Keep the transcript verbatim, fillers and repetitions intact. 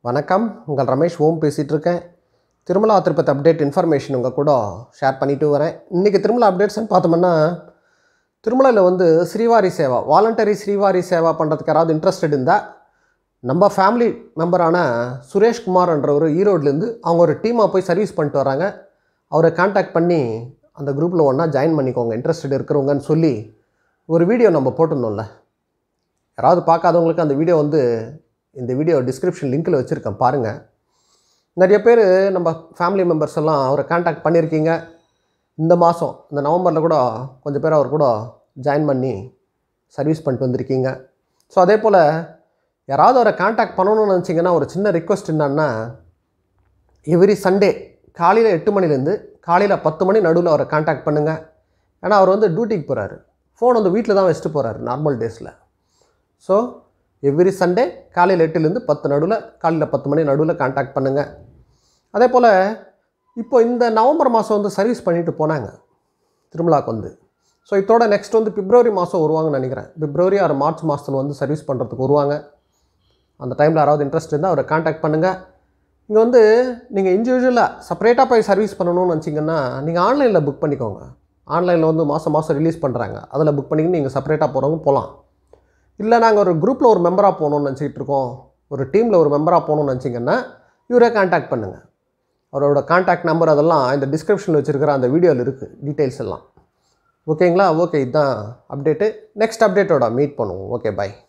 வணக்கம், உங்கள் ரமேஷ்ஹோம் பேசிகிட்டு இருக்கேன். திருமலா திருப்பதி அப்டேட் இன்ஃபர்மேஷன் உங்கள் கூட ஷேர் பண்ணிட்டு வரேன். இன்றைக்கி திருமலா அப்டேட்ஸ்ன்னு பார்த்தோம்னா, திருமலையில் வந்து ஸ்ரீவாரி சேவா, வாலண்டரி ஸ்ரீவாரி சேவா பண்ணுறதுக்கு யாராவது இன்ட்ரெஸ்டட் இருந்தால், நம்ம ஃபேமிலி மெம்பரான சுரேஷ்குமார்ன்றவர் ஈரோட்லேருந்து அவங்க ஒரு டீமாக போய் சர்வீஸ் பண்ணிட்டு வராங்க. அவரை கான்டாக்ட் பண்ணி அந்த குரூப்பில் ஒன்றா ஜாயின் பண்ணிக்கோங்க இன்ட்ரெஸ்டட் இருக்கிறவங்கன்னு சொல்லி ஒரு வீடியோ நம்ம போட்டிருந்தோம்ல. யாராவது பார்க்காதவங்களுக்கு அந்த வீடியோ வந்து இந்த வீடியோ டிஸ்கிரிப்ஷன் லிங்க்கில் வச்சுருக்கேன், பாருங்கள். நிறைய பேர் நம்ம ஃபேமிலி மெம்பர்ஸ் எல்லாம் அவரை கான்டாக்ட் பண்ணியிருக்கீங்க. இந்த மாதம் இந்த நவம்பரில் கூட கொஞ்சம் பேர் அவர் கூட ஜாயின் பண்ணி சர்வீஸ் பண்ணிட்டு வந்திருக்கீங்க. ஸோ அதே போல் யாராவது அவரை கான்டாக்ட் பண்ணணும்னு நினச்சிங்கன்னா ஒரு சின்ன ரிக்வெஸ்ட் என்னன்னா, எவ்ரி சண்டே காலையில் எட்டு மணிலேருந்து காலையில் பத்து மணி நடுவில் அவரை கான்டாக்ட் பண்ணுங்கள். ஏன்னா அவர் வந்து டியூட்டிக்கு போகிறாரு, ஃபோன் வந்து வீட்டில் தான் வச்சுட்டு போகிறாரு நார்மல் டேஸில். ஸோ எவ்ரி சண்டே காலையில் எட்டுலேருந்து பத்து நடுவில் காலையில் பத்து மணி நடுவில் கான்டாக்ட் பண்ணுங்கள். அதே போல் இப்போ இந்த நவம்பர் மாதம் வந்து சர்வீஸ் பண்ணிட்டு போனாங்க திருமலாவுக்கு வந்து. ஸோ இதோட நெக்ஸ்ட் வந்து பிப்ரவரி மாதம் வருவாங்கன்னு நினைக்கிறேன். பிப்ரவரி ஆறு மார்ச் மாதத்தில் வந்து சர்வீஸ் பண்ணுறதுக்கு வருவாங்க. அந்த டைமில் யாராவது இன்ட்ரெஸ்ட் இருந்தால் அவரை கான்டாக்ட் பண்ணுங்கள். இங்கே வந்து நீங்கள் இண்டிவிஜுவலாக செப்பரேட்டாக போய் சர்வீஸ் பண்ணணும்னு நினச்சிங்கன்னா நீங்கள் ஆன்லைனில் புக் பண்ணிக்கோங்க. ஆன்லைனில் வந்து மாதம் மாதம் ரிலீஸ் பண்ணுறாங்க, அதில் புக் பண்ணிக்கின்னு நீங்கள் செப்பரேட்டாக போகிறவங்க போகலாம். இல்லை நாங்கள் ஒரு குரூப்பில் ஒரு மெம்பராக போகணுன்னு நினச்சிக்கிட்டு இருக்கோம், ஒரு டீமில் ஒரு மெம்பராக போகணுன்னு நினச்சிங்கன்னா இவரே கான்டாக்ட் பண்ணுங்கள். அவரோட கான்டாக்ட் நம்பர் அதெல்லாம் இந்த டிஸ்கிரிப்ஷனில் வச்சுருக்கிற அந்த வீடியோவில் இருக்குது, டீட்டெயில்ஸ் எல்லாம். ஓகேங்களா? ஓகே, இதுதான் அப்டேட்டு. நெக்ஸ்ட் அப்டேட்டோட மீட் பண்ணுவோம். Okay, by.